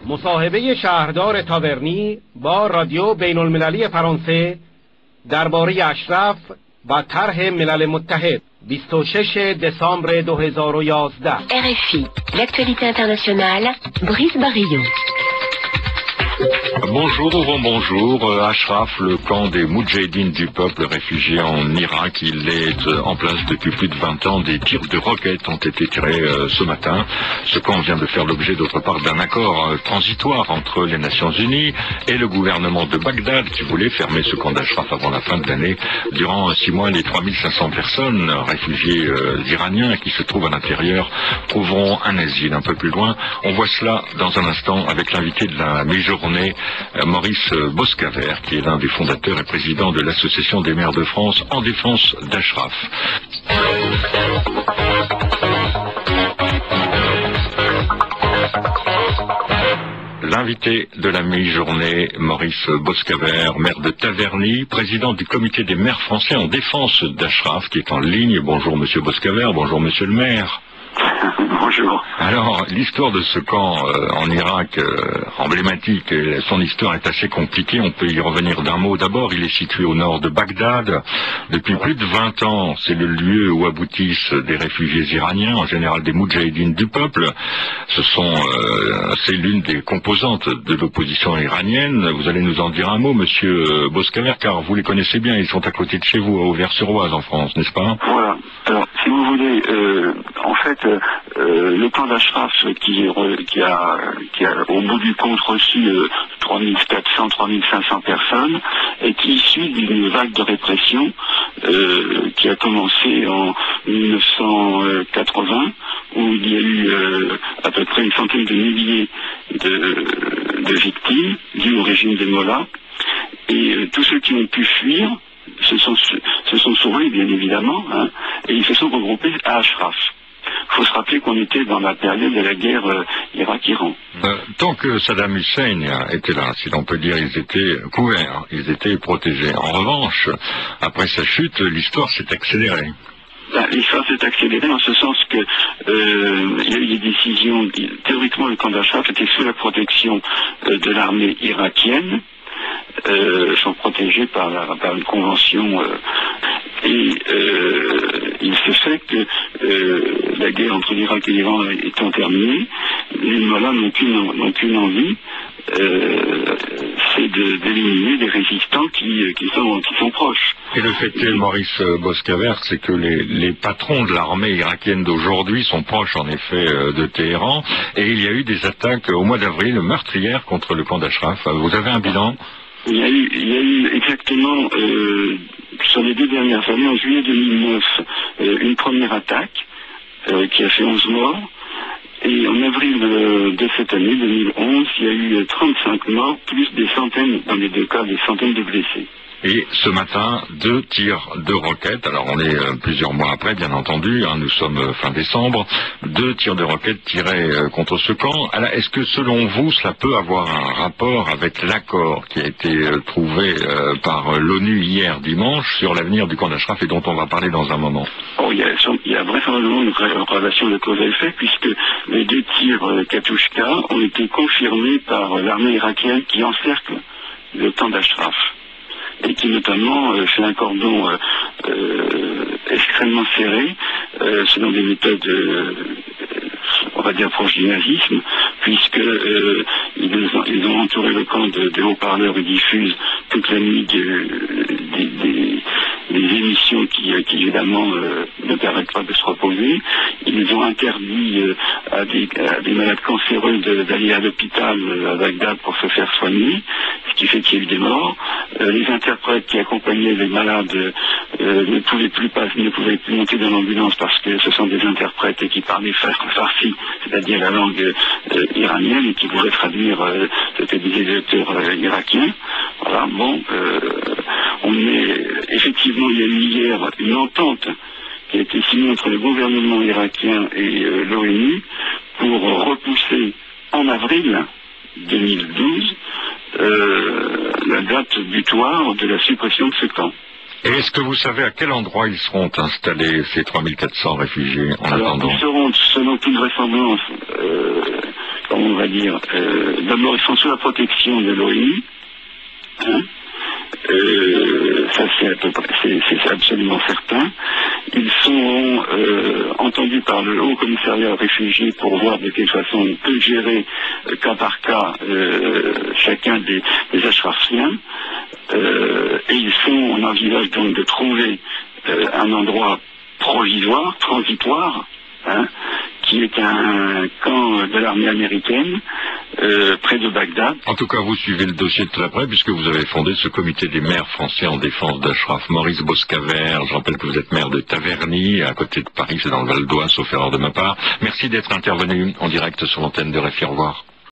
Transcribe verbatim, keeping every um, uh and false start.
مصاحبه شهردار تاورنی با رادیو بین المللی فرانسه درباره اشرف و طرح ملل متحد بیست و شش دسامبر دو هزار و یازده. R F I, l'actualité internationale, Brice Barillon. Bonjour, bonjour. Ashraf, le camp des Moudjahidines du peuple réfugié en Irak, il est en place depuis plus de vingt ans. Des tirs de roquettes ont été tirés ce matin. Ce camp vient de faire l'objet d'autre part d'un accord transitoire entre les Nations Unies et le gouvernement de Bagdad qui voulait fermer ce camp d'Ashraf avant la fin de l'année. Durant six mois, les trois mille cinq cents personnes, réfugiés iraniens qui se trouvent à l'intérieur, trouveront un asile un peu plus loin. On voit cela dans un instant avec l'invité de la mi-journée, Maurice Boscaver, qui est l'un des fondateurs et président de l'Association des maires de France en défense d'Ashraf. L'invité de la mi-journée, Maurice Boscaver, maire de Taverny, président du comité des maires français en défense d'Ashraf, qui est en ligne. Bonjour Monsieur Boscaver, bonjour Monsieur le maire. Bonjour. Alors, l'histoire de ce camp euh, en Irak, euh, emblématique, son histoire est assez compliquée, on peut y revenir d'un mot. D'abord, il est situé au nord de Bagdad. Depuis plus de vingt ans, c'est le lieu où aboutissent des réfugiés iraniens, en général des Moudjahidines du peuple. Ce sont, euh, c'est l'une des composantes de l'opposition iranienne. Vous allez nous en dire un mot, Monsieur Boscaver, car vous les connaissez bien, ils sont à côté de chez vous, à Auvers-sur-Oise, en France, n'est-ce pas? Voilà. Alors, si vous voulez, euh, en fait, euh, le camp d'Ashraf qui, qui, a, qui a au bout du compte reçu euh, trois mille quatre cents, trois mille cinq cents personnes, est issu d'une vague de répression euh, qui a commencé en mille neuf cent quatre-vingts, où il y a eu euh, à peu près une centaine de milliers de, de victimes dues au régime des Mollahs, et euh, tous ceux qui ont pu fuir se sont, se sont sauvés, bien évidemment, hein, et ils se sont regroupés à Ashraf. Il faut se rappeler qu'on était dans la période de la guerre euh, Irak-Iran. Euh, tant que Saddam Hussein était là, si l'on peut dire, ils étaient couverts, ils étaient protégés. En revanche, après sa chute, l'histoire s'est accélérée. Ben, l'histoire s'est accélérée en ce sens que euh, il y a eu des décisions. Théoriquement, le camp d'Ashraf était sous la protection euh, de l'armée irakienne, euh, sont protégés par, la, par une convention. Euh, Et euh, il se fait que euh, la guerre entre l'Irak et l'Iran étant terminée, les Mollahs n'ont qu'une, n'ont qu'une envie, euh, c'est de, d'éliminer les résistants qui, qui, sont, qui sont proches. Et le fait est, Maurice Boscaver, c'est que les, les patrons de l'armée irakienne d'aujourd'hui sont proches en effet de Téhéran, et il y a eu des attaques au mois d'avril meurtrières contre le camp d'Ashraf. Vous avez un bilan? Il y a eu, il y a eu exactement, euh, sur les deux dernières années, en juillet deux mille neuf, euh, une première attaque euh, qui a fait onze morts. Et en avril euh, de cette année, deux mille onze, il y a eu trente-cinq morts, plus des centaines, dans les deux cas, des centaines de blessés. Et ce matin, deux tirs de roquettes, alors on est euh, plusieurs mois après, bien entendu, hein, nous sommes euh, fin décembre, deux tirs de roquettes tirés euh, contre ce camp. Alors, est-ce que selon vous, cela peut avoir un rapport avec l'accord qui a été euh, trouvé euh, par euh, l'ONU hier dimanche sur l'avenir du camp d'Ashraf et dont on va parler dans un moment? Oh, il, y a, il y a vraisemblablement une relation de cause à effet, puisque les deux tirs euh, Katyushka ont été confirmés par euh, l'armée irakienne qui encercle le camp d'Ashraf, et qui notamment euh, fait un cordon euh, euh, extrêmement serré, euh, selon des méthodes, euh, on va dire, proches du nazisme, puisque euh, ils, ont, ils ont entouré le camp de, de haut-parleurs et diffusent toute la nuit de, des, des, des émissions qui, qui évidemment euh, ne permettent pas de se reposer. Ils ont interdit euh, à, des, à des malades cancéreux de, d'aller à l'hôpital euh, à Bagdad pour se faire soigner, ce qui fait qu'il y a eu des morts. Euh, les interprètes qui accompagnaient les malades euh, ne pouvaient plus pas, ne pouvaient plus monter dans l'ambulance parce que ce sont des interprètes qui parlaient farsi, c'est-à-dire la langue euh, iranienne, et qui pouvaient traduire euh, ce que disaient les auteurs euh, irakiens. Voilà, bon, euh, on est effectivement, il y a eu hier une entente qui a été signée entre le gouvernement irakien et euh, l'ONU pour repousser en avril deux mille douze euh, la date butoir de la suppression de ce camp. Et est-ce que vous savez à quel endroit ils seront installés, ces trois mille quatre cents réfugiés, en Alors, attendant? Ils seront, selon toute vraisemblance, euh, comment on va dire, euh, d'abord ils sont sous la protection de l'ONU, hein, euh, ça c'est à peu près, c'est, c'est absolument certain. Ils sont euh, entendus par le Haut Commissariat aux réfugiés pour voir de quelle façon on peut gérer euh, cas par cas euh, chacun des, des Ashrafiens. Euh, et ils sont, on envisage donc de trouver euh, un endroit provisoire, transitoire, hein, qui est un camp de l'armée américaine euh, près de Bagdad. En tout cas, vous suivez le dossier de très près puisque vous avez fondé ce comité des maires français en défense d'Ashraf. Maurice Boscaver, je rappelle que vous êtes maire de Taverny, à côté de Paris, c'est dans le Val d'Oise, sauf erreur de ma part. Merci d'être intervenu en direct sur l'antenne de R F I. Au revoir.